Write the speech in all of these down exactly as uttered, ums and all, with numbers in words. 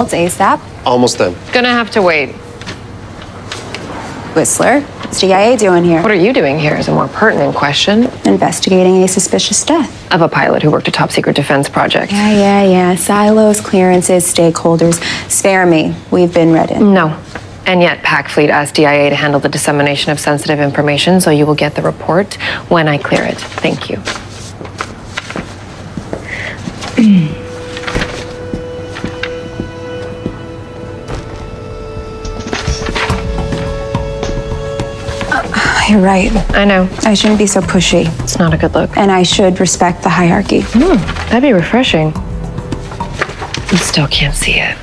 ASAP. Almost done. Gonna have to wait. Whistler, what's D I A doing here? What are you doing here is a more pertinent question. Investigating a suspicious death. Of a pilot who worked a top secret defense project. Yeah, yeah, yeah. Silos, clearances, stakeholders. Spare me. We've been read in. No. And yet, PAC Fleet asked D I A to handle the dissemination of sensitive information, so you will get the report when I clear it. Thank you. You're right. I know. I shouldn't be so pushy. It's not a good look. And I should respect the hierarchy. Mm, that'd be refreshing. You still can't see it.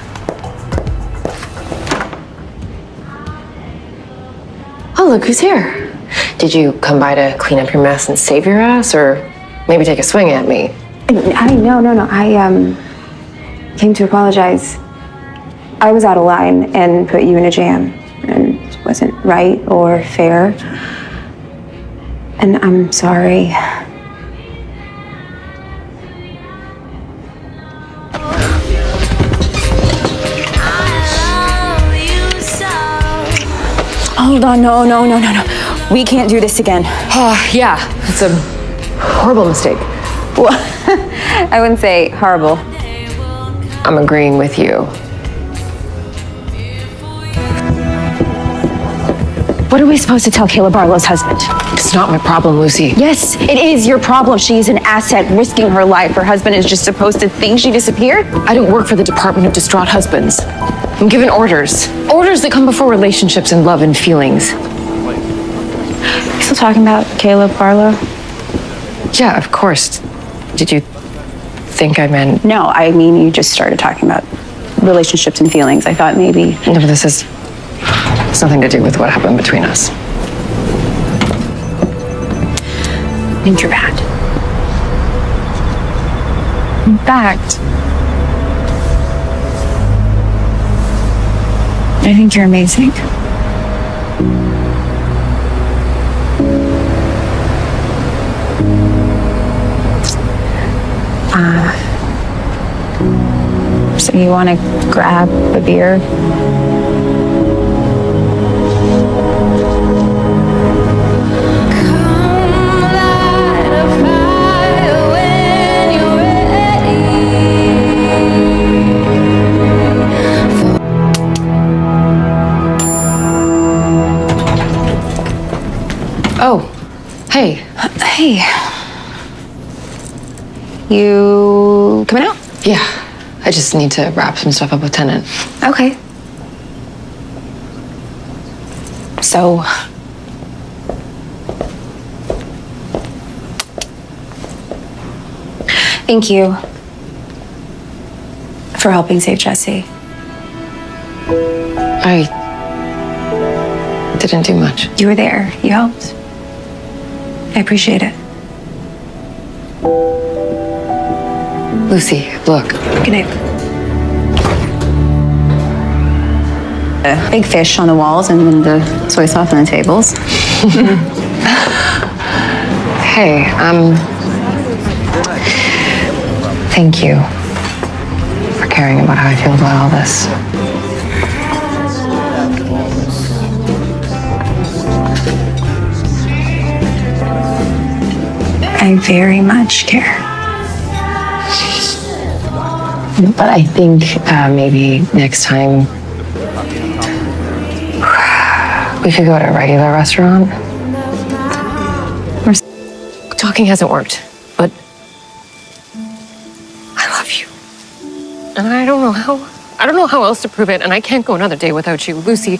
Oh, look who's here. Did you come by to clean up your mess and save your ass, or maybe take a swing at me? I, no, no, no. I, um, came to apologize. I was out of line and put you in a jam. And it wasn't right or fair. And I'm sorry. Hold on, no, no, no, no, no. We can't do this again. Oh, yeah, it's a horrible mistake. Well, I wouldn't say horrible. I'm agreeing with you. What are we supposed to tell Kayla Barlow's husband? It's not my problem, Lucy. Yes, it is your problem. She's an asset, risking her life. Her husband is just supposed to think she disappeared? I don't work for the Department of Distraught Husbands. I'm given orders. Orders that come before relationships and love and feelings. You still talking about Kayla Barlow? Yeah, of course. Did you think I meant... No, I mean, you just started talking about relationships and feelings. I thought maybe... No, but this is... It's nothing to do with what happened between us. I think you're bad. In fact, I think you're amazing. Uh, so you want to grab a beer? Oh, hey. Hey. You coming out? Yeah, I just need to wrap some stuff up with Tennant. Okay. So, thank you for helping save Jesse. I didn't do much. You were there. You helped. I appreciate it. Lucy, look. Good night. A big fish on the walls and then the soy sauce on the tables. Hey, um... thank you for caring about how I feel about all this. I very much care. But I think uh, maybe next time we could go to a regular restaurant. Talking hasn't worked, but I love you. And I don't know how, I don't know how else to prove it, and I can't go another day without you. Lucy,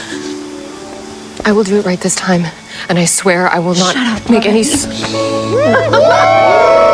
I will do it right this time, and I swear I will not Shut up, make any...